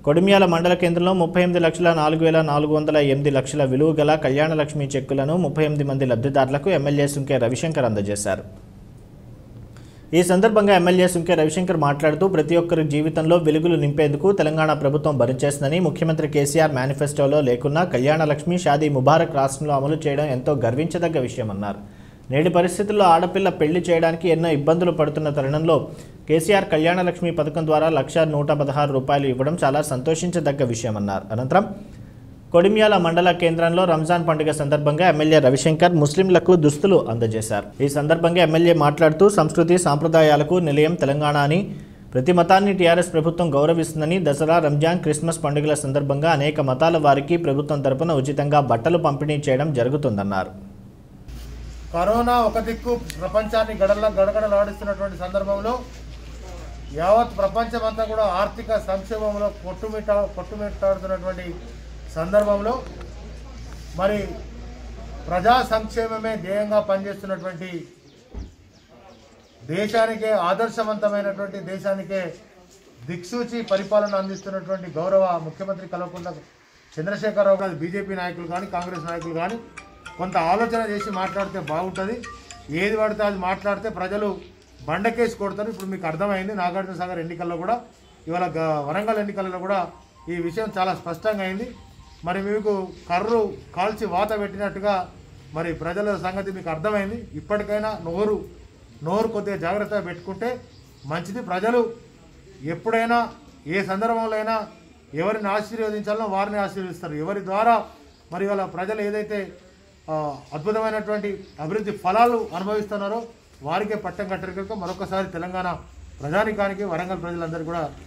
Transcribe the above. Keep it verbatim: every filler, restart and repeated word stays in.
కొడిమ్యాల మండల కేంద్రంలో ముప్పై ఎనిమిది లక్షల నాలుగు వేల నాలుగు వందల ఎనిమిది లక్షల విలువ గల కళ్యాణలక్ష్మి చెక్కులను ముప్పై ఎనిమిది మంది లబ్ధిదారులకు ఎమ్మెల్యే సుంకే రవిశంకర్ అందజేశారు. ఈ సందర్భంగా ఎమ్మెల్యే సుంకే రవిశంకర్ మాట్లాడుతూ ప్రతి ఒక్కరి జీవితంలో వెలుగులు నింపేందుకు తెలంగాణ ప్రభుత్వం భరించేస్తుందని, ముఖ్యమంత్రి కేసీఆర్ మేనిఫెస్టోలో లేకున్నా కళ్యాణలక్ష్మి షాదీ ముబారక్ రాష్ట్రంలో అమలు చేయడం ఎంతో గర్వించదగ్గ విషయమన్నారు. నేటి పరిస్థితుల్లో ఆడపిల్ల పెళ్లి చేయడానికి ఎన్నో ఇబ్బందులు పడుతున్న తరుణంలో కేసీఆర్ కళ్యాణలక్ష్మి పథకం ద్వారా లక్ష నూట పదహారు రూపాయలు ఇవ్వడం చాలా సంతోషించదగ్గ విషయమన్నారు. అనంతరం కొడిమ్యాల మండల కేంద్రంలో రంజాన్ పండుగ సందర్భంగా ఎమ్మెల్యే రవిశంకర్ ముస్లింలకు దుస్తులు అందజేశారు. ఈ సందర్భంగా ఎమ్మెల్యే మాట్లాడుతూ సంస్కృతి సాంప్రదాయాలకు నిలయం తెలంగాణ అని, ప్రతి మతాన్ని టీఆర్ఎస్ ప్రభుత్వం గౌరవిస్తుందని, దసరా, రంజాన్, క్రిస్మస్ పండుగల సందర్భంగా అనేక మతాల వారికి ప్రభుత్వం తరపున ఉచితంగా బట్టలు పంపిణీ చేయడం జరుగుతుందన్నారు. కరోనా ఒక దిక్కు ప్రపంచాన్ని గడల గడగడలాడిస్తున్నటువంటి సందర్భంలో యావత్ ప్రపంచమంతా కూడా ఆర్థిక సంక్షేమంలో కొట్టుమిట్ట కొట్టుమిట్టాడుతున్నటువంటి సందర్భంలో మరి ప్రజా సంక్షేమమే ధ్యేయంగా పనిచేస్తున్నటువంటి, దేశానికే ఆదర్శవంతమైనటువంటి, దేశానికే దిక్సూచి పరిపాలన అందిస్తున్నటువంటి గౌరవ ముఖ్యమంత్రి కల్వకుంట్ల చంద్రశేఖరరావు గారు, బీజేపీ నాయకులు కానీ కాంగ్రెస్ నాయకులు కానీ కొంత ఆలోచన చేసి మాట్లాడితే బాగుంటుంది. ఏది పడితే అది మాట్లాడితే ప్రజలు బండకేసి కొడతారు. ఇప్పుడు మీకు అర్థమైంది. నాగార్జున సాగర్ ఎన్నికల్లో కూడా, ఇవాళ వరంగల్ ఎన్నికల్లో కూడా ఈ విషయం చాలా స్పష్టంగా అయింది. మరి మీకు కర్రు కాల్చి వాత పెట్టినట్టుగా మరి ప్రజల సంగతి మీకు అర్థమైంది. ఇప్పటికైనా నోరు నోరు కొద్దిగా జాగ్రత్తగా పెట్టుకుంటే మంచిది. ప్రజలు ఎప్పుడైనా ఏ సందర్భంలో అయినా ఎవరిని ఆశీర్వదించాలో వారిని ఆశీర్వదిస్తారు. ఎవరి ద్వారా మరి వాళ్ళ ప్రజలు ఏదైతే అద్భుతమైనటువంటి అభివృద్ధి ఫలాలు అనుభవిస్తున్నారో వారికే పట్టం కట్టరికగా మరొకసారి తెలంగాణ ప్రజానికానికి, వరంగల్ ప్రజలందరికీ కూడా